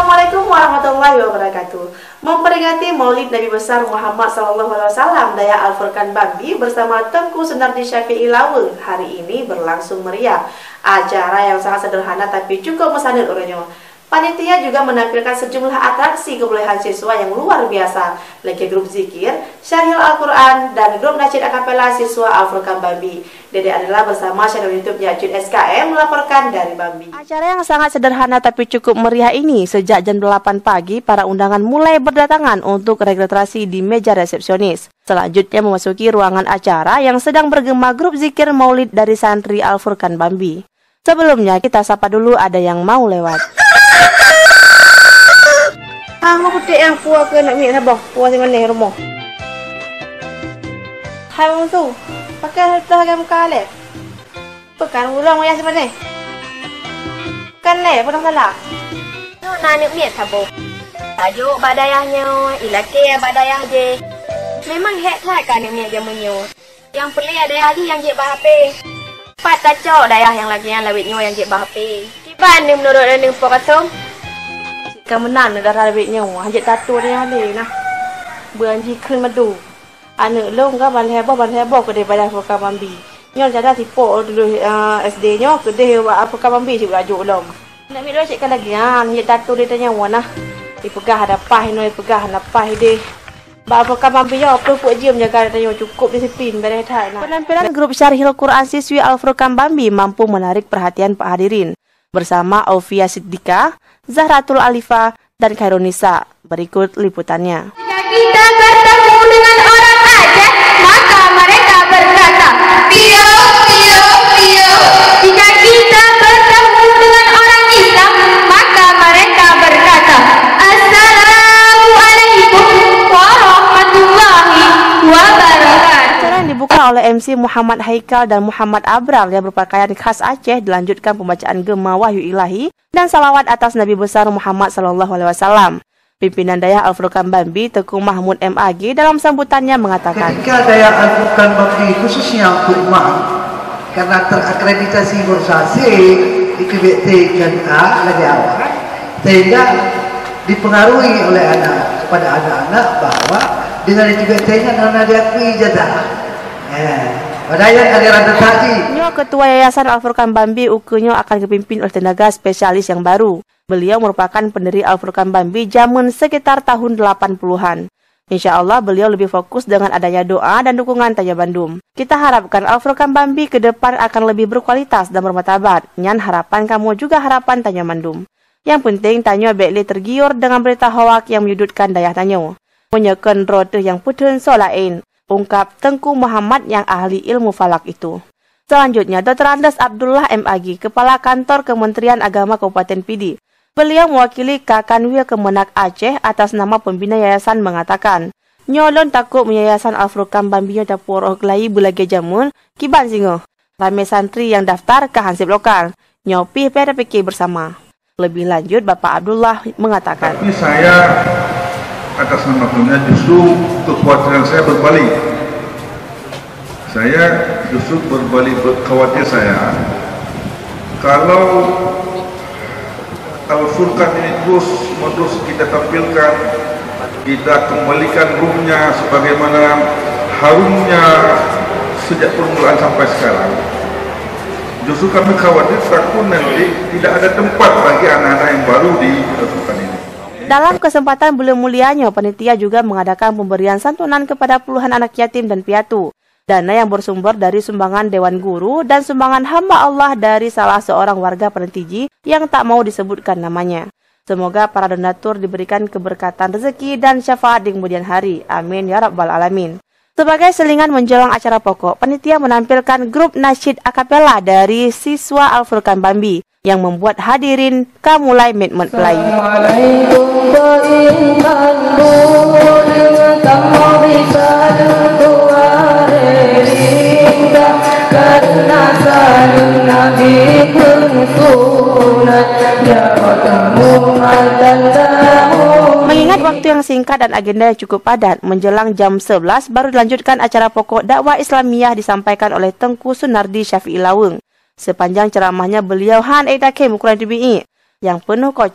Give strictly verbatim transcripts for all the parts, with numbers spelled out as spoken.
Assalamualaikum warahmatullahi wabarakatuh. Memperingati Maulid Nabi besar Muhammad Sallallahu Alaihi Wasallam, Daya Al-Furqan Bambi bersama Tengku Sunardi Syafi'i Laweng hari ini berlangsung meriah. Acara yang sangat sederhana tapi cukup mesandu orangnya. Panitia juga menampilkan sejumlah atraksi kebolehan siswa yang luar biasa, lagi grup zikir, syarhil Al-Quran, dan grup nasyid akapela siswa Al-Furqan Bambi. Dede adalah bersama channel YouTube Yajud S K M melaporkan dari Bambi. Acara yang sangat sederhana tapi cukup meriah ini, sejak jam delapan pagi, para undangan mulai berdatangan untuk registrasi di meja resepsionis. Selanjutnya memasuki ruangan acara yang sedang bergema grup zikir maulid dari santri Al-Furqan Bambi. Sebelumnya kita sapa dulu ada yang mau lewat. Ah, mau kutik yang puas ke nak minyak sabah? Puas di mana rumah? Hai orang tu, pakai harta harga muka le. Pekan ulang ayah sebenarnya. Kan le, pun salah. No, nak minyak sabah. Tajuk badayahnya, ilake badayah je. Memang hek tak kan minyak jamunya. Yang pelik ada lagi yang je bahape. Pat tacok dayah yang lagi yang lawitnya yang je bahape. Tiba ni menurut dengan pokatum. Kemenan darah lebihnya, hajat tato ni ada nah. Beranji kren madu. Anak long kan ban heboh ban heboh ke daripada Al-Furqan Bambi. Nyon cara tipo dulu uh, S D nya ke dia Al-Furqan Bambi sib rajuk long. Nak mi dulu cekkan lagi ah hajat tato dia tanya wana. Dipegah ada pah ni pegah ada pah dia. Ba Al-Furqan Bambi yo perlu puak jam jaga tanya cukup disiplin beres thai nah. Penampilan grup syarhil Quran siswi Al-Furqan Bambi mampu menarik perhatian Pak hadirin. Bersama Aufia Siddiqah, Zahratul Alifah, dan Khairunisa. Berikut liputannya. Jika kita bertemu dengan orang Aceh, maka mereka berkata, Pio, Pio, Pio. Jika kita bertemu dengan orang Islam, maka mereka berkata, Assalamualaikum warahmatullahi wabarakatuh. Acara yang dibuka oleh M C Muhammad Haikal dan Muhammad Abral yang berpakaian khas Aceh dilanjutkan pembacaan gema wahyu ilahi dan salawat atas Nabi besar Muhammad Sallallahu Alaihi Wasallam. Pimpinan Daya Al-Furqan Bambi Teku Mahmud M A G dalam sambutannya mengatakan, ketika Daya Al-Furqan Bambi khususnya untuk Umar karena terakreditasi Bursasi di Q B T dan A lagi awal, sehingga dipengaruhi oleh anak kepada anak-anak bahwa dengan Q B T-nya karena diakui jatah. Eh, Padahal aliran tadi. Nyo Ketua Yayasan Al-Furqan Bambi ukunyo akan dipimpin oleh tenaga spesialis yang baru. Beliau merupakan pendiri Al-Furqan Bambi zaman sekitar tahun delapan puluhan. Insya Allah beliau lebih fokus dengan adanya doa dan dukungan Tanya Bandung. Kita harapkan Al-Furqan Bambi ke depan akan lebih berkualitas dan bermartabat. Nyan harapan kamu juga harapan Tanya Bandung. Yang penting Tanyo bekli tergiur dengan berita hoak yang menyudutkan dayah Tanyo. Menyekan rote yang putun solain. Ungkap Tengku Muhammad yang ahli ilmu falak itu. Selanjutnya, Doktor Andes Abdullah M A G, Kepala Kantor Kementerian Agama Kabupaten Pidi. Beliau mewakili Kakanwil Kemenak Aceh atas nama pembina yayasan mengatakan, nyolon takut yayasan Al-Furqan Bambi yang dapur oglai bulage jamun, kiban singo. Ramai santri yang daftar ke hansip lokal, nyopi pada fikir bersama. Lebih lanjut, Bapak Abdullah mengatakan, tapi saya atas nama dunia justru kekhawatiran saya berbalik. Saya justru berbalik khawatir saya kalau Al-Furqan ini terus menerus kita tampilkan, kita kembalikan ruhnya sebagaimana harumnya sejak permulaan sampai sekarang. Justru kami khawatir takut nanti tidak ada tempat bagi anak-anak yang baru di Al-Furqan ini. Dalam kesempatan bulan mulianya, panitia juga mengadakan pemberian santunan kepada puluhan anak yatim dan piatu. Dana yang bersumber dari sumbangan Dewan Guru dan sumbangan hamba Allah dari salah seorang warga Perentiji yang tak mau disebutkan namanya. Semoga para donatur diberikan keberkatan rezeki dan syafaat di kemudian hari. Amin ya rabbal alamin. Sebagai selingan menjelang acara pokok, panitia menampilkan grup nasyid akapela dari siswa Al-Furqan Bambi yang membuat hadirin kamulai met-met pelai. Mengingat waktu yang singkat dan agenda yang cukup padat, menjelang jam sebelas baru dilanjutkan acara pokok dakwah Islamiyah disampaikan oleh Tengku Sunardi Syafi'i Laweng. Sepanjang ceramahnya beliau han edakem ukuran T B I yang penuh kocak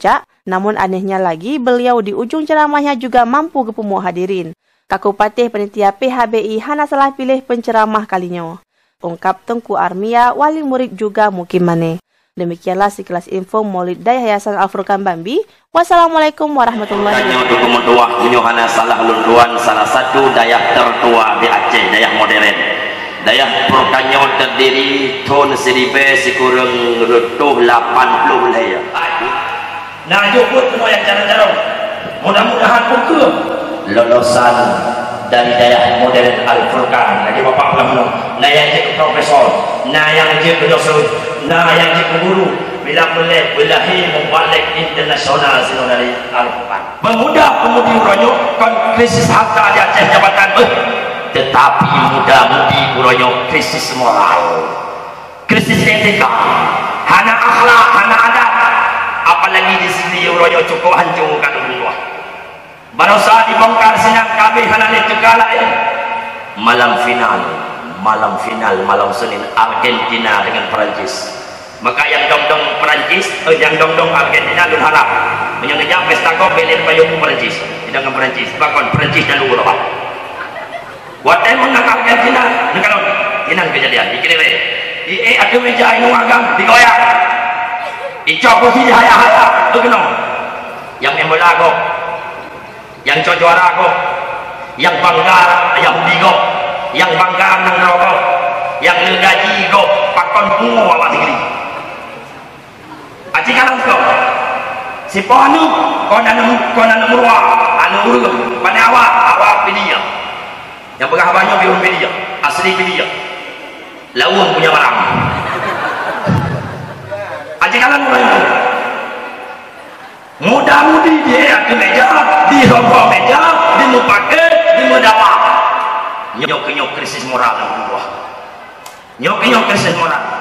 Namun anehnya lagi, beliau di ujung ceramahnya juga mampu kepumuh hadirin. Kaku patih penitia P H B I hana salah pilih penceramah kalinya. Ungkap Tengku Armia, wali murid juga mukim maneh. Demikianlah sekilas info Maulid Daya Yayasan Al-Furqan Bambi. Wassalamualaikum warahmatullahi wabarakatuh. Salah lunduan salah satu dayah tertua di Aceh, dayah modern. Dayah Furqannya terdiri tahun seribu sekurang rutuh lapan puluh laya. Nah, jemput semua yang cara-cara. Mudah-mudahan pun ke lolosan dari dayah modern Al-Furqan. Lagi bapak belum. Nah yang jadi profesor, nah yang jadi pendosen, nah yang jadi guru. Bila boleh belahi membalik internasional sino dari Al-Furqan. Pemuda-pemudi Uronyo kon krisis harta di Aceh jabatan eh. Tetapi muda-mudi Uronyo krisis moral, krisis etika, hana akhlak, hana adat. Apalagi di sini Uronyo cukup hancurkan semua. Barosa dibongkar sinar kami hana cekala ini. Malam final, malam final, malam Senin Argentina dengan Perancis. Maka yang dong-dong Perancis, eh, yang dong-dong Argentina dulu harap menyangka pesta kau beli payung Perancis, tidak dengan Perancis, bahkan Perancis dan luar apa. Waktu menang Argentina, negara ini kejadian. Dikira di eh ada meja ini agam digoyak, dicopot sih haya-haya, tu kena. Yang membola kau, yang juara kau, yang bangga Yahudi kau, yang bangga nang rokok, yang gaji kau, pakon semua awak negeri. Aci kalah kau, si pohanu, kau nanam kau nanam ruah, anu urut, pada awak awak pilih yang berkabarnya biru pilih, asli pilih, lawang punya barang. Aci kalah kau. Mudah-mudi dia ke meja, di rombong meja, di mupake, di mudawa. Nyok-nyok krisis moral yang berubah. Nyok-nyok krisis moral.